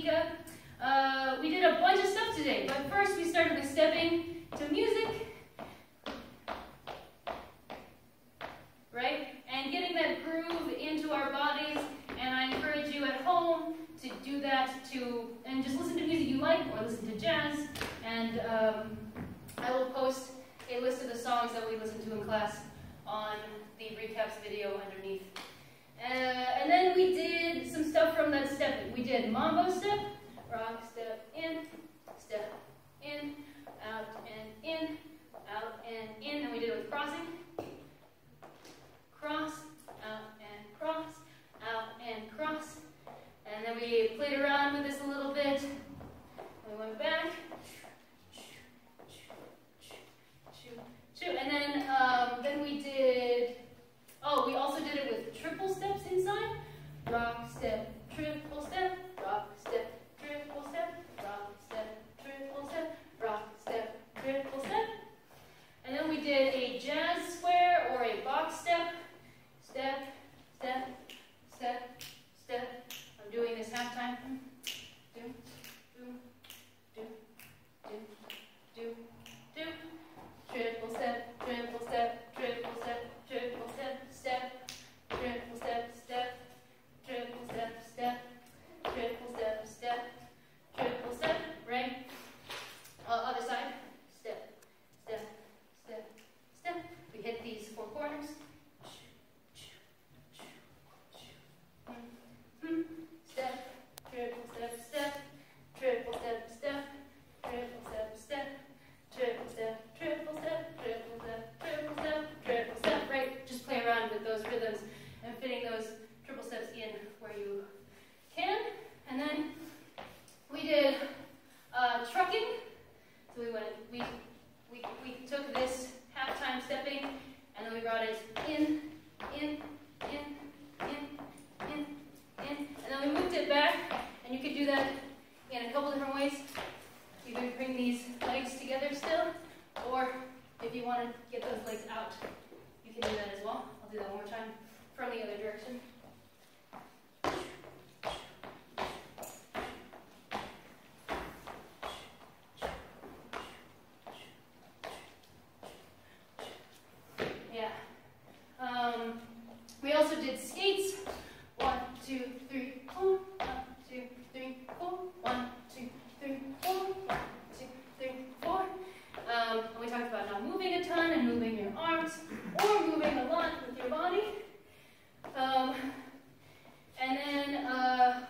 We did a bunch of stuff today, but first we started with stepping to music, right? And getting that groove into our bodies, and I encourage you at home to do that and just listen to music you like, or listen to jazz, and I will post a list of the songs that we listened to in class on the recaps video underneath. And then we did some stuff from that step. We did mambo step, rock step in, out and in, out and in, and we did it with crossing. Cross, out and cross, out and cross. And then we played around with this a little bit. We went back. And then we did, we also did it with triple steps inside. Rock, step, triple step, rock, step, triple step, rock, step, triple step, rock, step, triple step. And then we did a jazz square or a box step. Step, step, step, step. I'm doing this half time. Do, do, do, do, do, do. Triple step, triple step, triple step, triple step, step, triple step, step, triple step, step, triple step, step, triple step, right? Other side, step, step, step, step. We hit these four corners. Step, triple step, step, triple step, step, triple step, step, triple step, triple step, triple step, triple step, triple step, right? Just play around with those rhythms and fitting those triple steps in where you can. And then we did trucking. So we took this half-time stepping, and then we brought it in, and then we moved it back, and you could do that in a couple different ways. You can bring these legs together still, or if you want to get those legs out, you can do that as well. I'll do that one more time from the other direction. Yeah. We also did skates. 1, 2, 3, 4. 1, 2, 3, 4. 1, 2, 3, 4. 1, 2, 3, 4. And we talked about not moving a ton and moving your arms, or moving a lot with your body. And then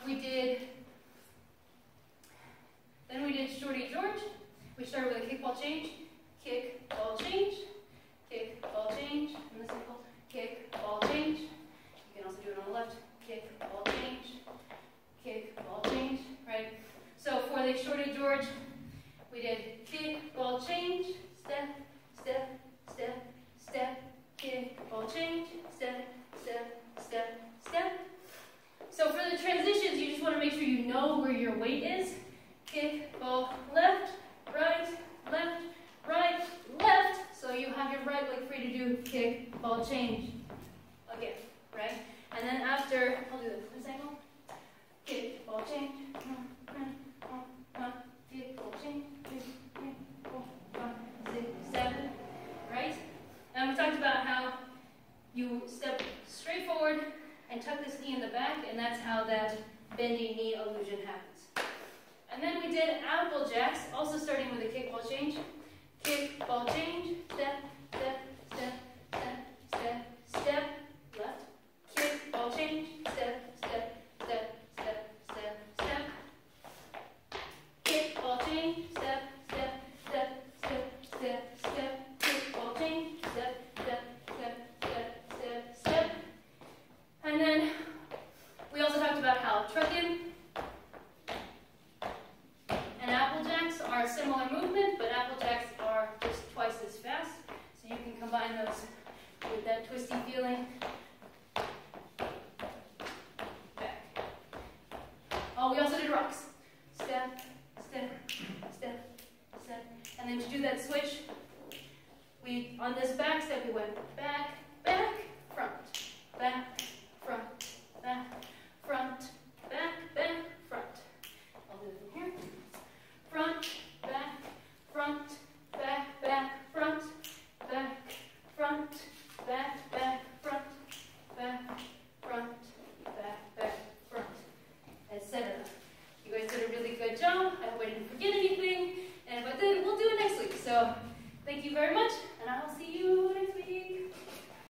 we did Shorty George. We started with a kickball change, kick, ball, change, kick, ball, change, and the simple kick, ball, change. You can also do it on the left, kick, ball, change, kick, ball, change, right? So for the Shorty George, we did kick, ball, change, step, step, step, step, kick, ball, change, step, step, step, step. So for the transitions, you just want to make sure you know where your weight is. Kick, ball, left, right, left, right, left. So you have your right leg free to do kick, ball, change. Again, right? And then after, I'll do this angle. Kick, ball, change. Kick, ball, change. 3, 4, 5, 6, 7. Right? And we talked about how you step straight forward and tuck this knee in the back, and that's how that bendy knee illusion happens. And then we did apple jacks, also starting with a kick, ball, change. Kick, ball, change. Step, step, step, step, step, step. Left. Kick, ball, change. Step, step, step, step, step, step. Kick, ball, change. Step, step, step, step, step, step. Kick, ball, change. Step, step, step, step, step, step. And then we also talked about how truck-in and apple jacks are a similar movement, but apple jacks are just twice as fast. So you can combine those with that twisty feeling. Thank you very much, and I will see you